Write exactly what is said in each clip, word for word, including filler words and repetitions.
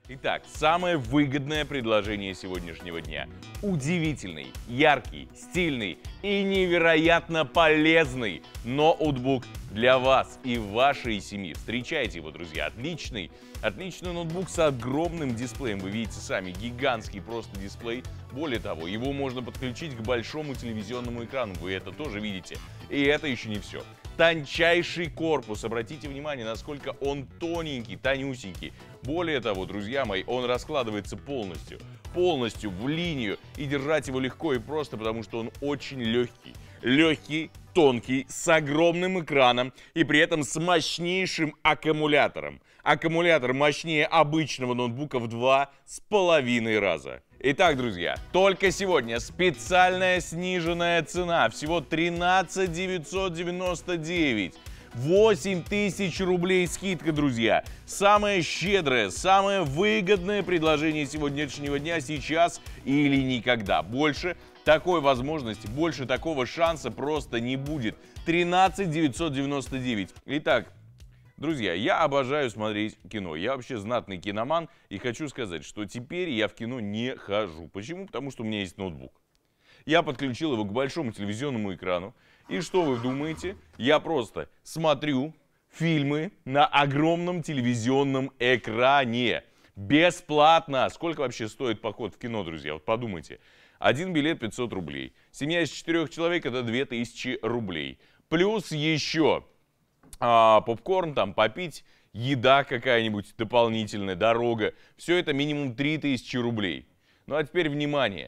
Итак, самое выгодное предложение сегодняшнего дня. Удивительный, яркий, стильный и невероятно полезный ноутбук для вас и вашей семьи. Встречайте его, друзья. Отличный, отличный ноутбук с огромным дисплеем. Вы видите сами, гигантский просто дисплей. Более того, его можно подключить к большому телевизионному экрану. Вы это тоже видите. И это еще не все. Тончайший корпус. Обратите внимание, насколько он тоненький, тонюсенький. Более того, друзья мои, он раскладывается полностью, полностью в линию. И держать его легко и просто, потому что он очень легкий. Легкий, тонкий, с огромным экраном и при этом с мощнейшим аккумулятором. Аккумулятор мощнее обычного ноутбука в два с половиной раза. Итак, друзья, только сегодня специальная сниженная цена. Всего тринадцать тысяч девятьсот девяносто девять. восемь тысяч рублей скидка, друзья. Самое щедрое, самое выгодное предложение сегодняшнего дня сейчас или никогда. Больше такой возможности, больше такого шанса просто не будет. тринадцать тысяч девятьсот девяносто девять. Итак, друзья, я обожаю смотреть кино. Я вообще знатный киноман и хочу сказать, что теперь я в кино не хожу. Почему? Потому что у меня есть ноутбук. Я подключил его к большому телевизионному экрану. И что вы думаете? Я просто смотрю фильмы на огромном телевизионном экране. Бесплатно. Сколько вообще стоит поход в кино, друзья? Вот подумайте. Один билет пятьсот рублей. Семья из четырех человек — это две тысячи рублей. Плюс еще а, попкорн там попить, еда какая-нибудь дополнительная, дорога. Все это минимум три тысячи рублей. Ну а теперь внимание.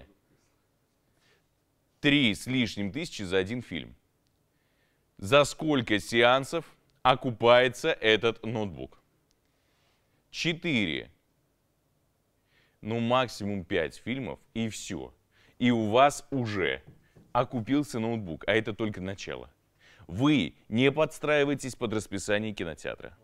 Три с лишним тысячи за один фильм. За сколько сеансов окупается этот ноутбук? Четыре. Ну максимум пять фильмов и все. И у вас уже окупился ноутбук, а это только начало. Вы не подстраиваетесь под расписание кинотеатра.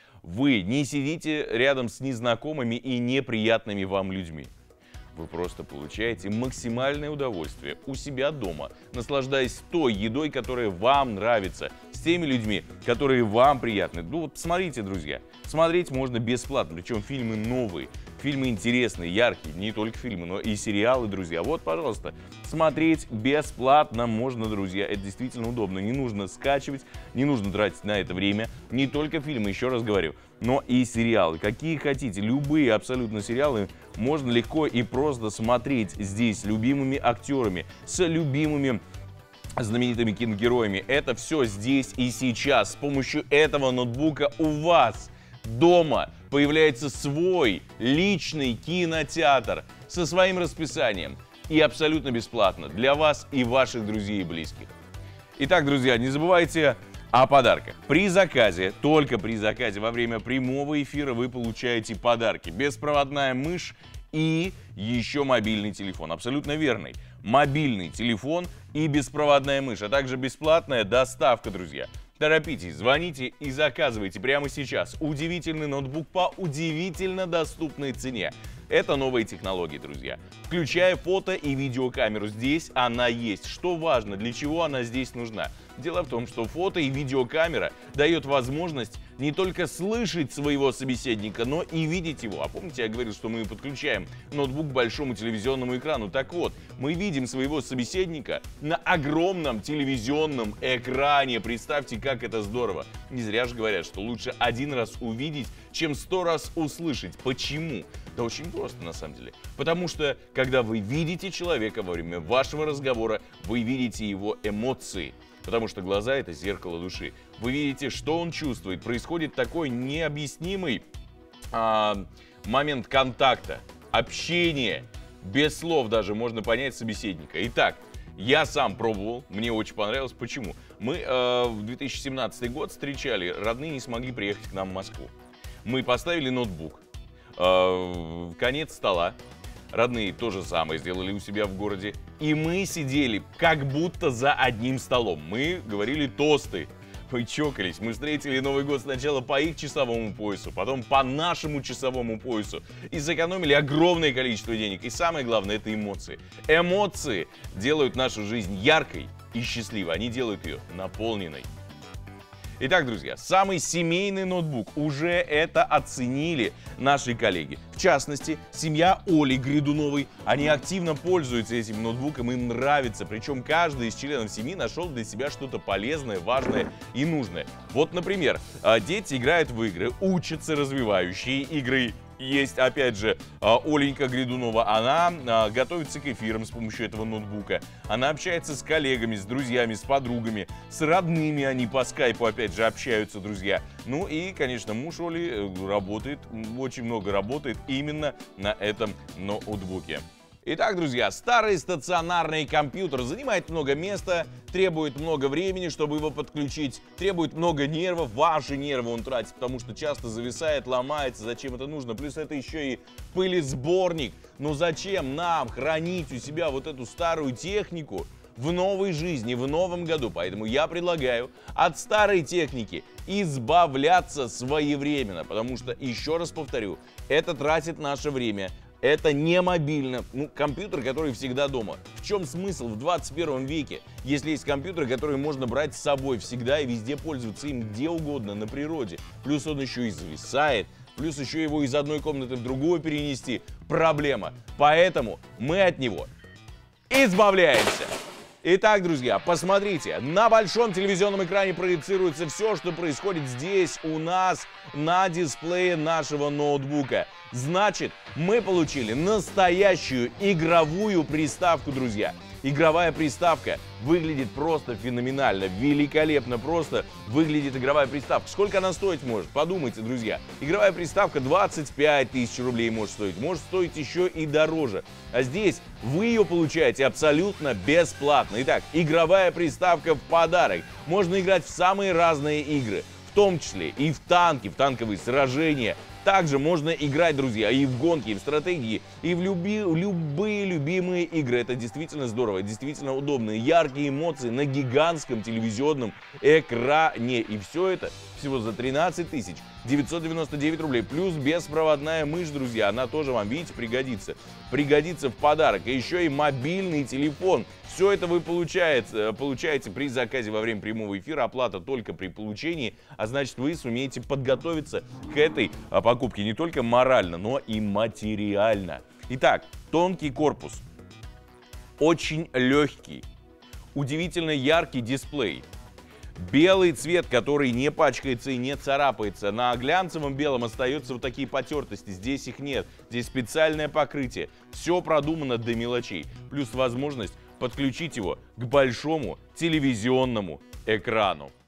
Вы не сидите рядом с незнакомыми и неприятными вам людьми. Вы просто получаете максимальное удовольствие у себя дома, наслаждаясь той едой, которая вам нравится, с теми людьми, которые вам приятны. Ну вот смотрите, друзья, смотреть можно бесплатно, причем фильмы новые. Фильмы интересные, яркие, не только фильмы, но и сериалы, друзья. Вот, пожалуйста, смотреть бесплатно можно, друзья. Это действительно удобно. Не нужно скачивать, не нужно тратить на это время. Не только фильмы, еще раз говорю, но и сериалы. Какие хотите, любые абсолютно сериалы можно легко и просто смотреть здесь с любимыми актерами, с любимыми знаменитыми киногероями. Это все здесь и сейчас. С помощью этого ноутбука у вас дома появляется свой личный кинотеатр со своим расписанием и абсолютно бесплатно для вас и ваших друзей и близких. Итак, друзья, не забывайте о подарках. При заказе, только при заказе во время прямого эфира вы получаете подарки. Беспроводная мышь и еще мобильный телефон. Абсолютно верный. Мобильный телефон и беспроводная мышь, а также бесплатная доставка, друзья. Торопитесь, звоните и заказывайте прямо сейчас удивительный ноутбук по удивительно доступной цене. Это новые технологии, друзья. Включая фото и видеокамеру, здесь она есть. Что важно, для чего она здесь нужна? Дело в том, что фото и видеокамера дает возможность не только слышать своего собеседника, но и видеть его. А помните, я говорил, что мы подключаем ноутбук к большому телевизионному экрану? Так вот, мы видим своего собеседника на огромном телевизионном экране. Представьте, как это здорово. Не зря же говорят, что лучше один раз увидеть, чем сто раз услышать. Почему? Да очень просто, на самом деле. Потому что, когда вы видите человека во время вашего разговора, вы видите его эмоции. Потому что глаза — это зеркало души. Вы видите, что он чувствует. Происходит такой необъяснимый а, момент контакта, общения. Без слов даже можно понять собеседника. Итак, я сам пробовал, мне очень понравилось. Почему? Мы э, в две тысячи семнадцатый год встречали, родные не смогли приехать к нам в Москву. Мы поставили ноутбук, э, конец стола. Родные то же самое сделали у себя в городе. И мы сидели как будто за одним столом. Мы говорили тосты. Мы чокались. Мы встретили Новый год сначала по их часовому поясу, потом по нашему часовому поясу. И сэкономили огромное количество денег. И самое главное — это эмоции. Эмоции делают нашу жизнь яркой и счастливой. Они делают ее наполненной. Итак, друзья, самый семейный ноутбук уже это оценили наши коллеги. В частности, семья Оли Гридуновой, они активно пользуются этим ноутбуком, им нравится. Причем каждый из членов семьи нашел для себя что-то полезное, важное и нужное. Вот, например, дети играют в игры, учатся развивающие игры. Есть, опять же, Оленька Гридунова, она готовится к эфирам с помощью этого ноутбука. Она общается с коллегами, с друзьями, с подругами, с родными они по скайпу, опять же, общаются, друзья. Ну и, конечно, муж Оли работает, очень много работает именно на этом ноутбуке. Итак, друзья, старый стационарный компьютер занимает много места, требует много времени, чтобы его подключить, требует много нервов, ваши нервы он тратит, потому что часто зависает, ломается, зачем это нужно, плюс это еще и пылесборник. Но зачем нам хранить у себя вот эту старую технику в новой жизни, в новом году? Поэтому я предлагаю от старой техники избавляться своевременно, потому что, еще раз повторю, это тратит наше время. Это не мобильно. Ну, компьютер, который всегда дома. В чем смысл в двадцать первом веке, если есть компьютер, который можно брать с собой всегда и везде пользоваться им где угодно, на природе. Плюс он еще и зависает, плюс еще его из одной комнаты в другую перенести. Проблема. Поэтому мы от него избавляемся. Итак, друзья, посмотрите, на большом телевизионном экране проецируется все, что происходит здесь у нас на дисплее нашего ноутбука. Значит, мы получили настоящую игровую приставку, друзья. Игровая приставка выглядит просто феноменально, великолепно просто выглядит игровая приставка. Сколько она стоить может? Подумайте, друзья. Игровая приставка двадцать пять тысяч рублей может стоить, может стоить еще и дороже. А здесь вы ее получаете абсолютно бесплатно. Итак, игровая приставка в подарок. Можно играть в самые разные игры, в том числе и в танки, в танковые сражения. Также можно играть, друзья, и в гонки, и в стратегии, и в люби, любые любимые игры. Это действительно здорово, действительно удобно. Яркие эмоции на гигантском телевизионном экране. И все это всего за тринадцать тысяч девятьсот девяносто девять рублей. Плюс беспроводная мышь, друзья. Она тоже вам, видите, пригодится. Пригодится в подарок. И еще и мобильный телефон. Все это вы получаете, получаете при заказе во время прямого эфира. Оплата только при получении. А значит, вы сумеете подготовиться к этой покупке не только морально, но и материально. Итак, тонкий корпус. Очень легкий. Удивительно яркий дисплей. Белый цвет, который не пачкается и не царапается. На глянцевом белом остаются вот такие потертости. Здесь их нет. Здесь специальное покрытие. Все продумано до мелочей. Плюс возможность подключить его к большому телевизионному экрану.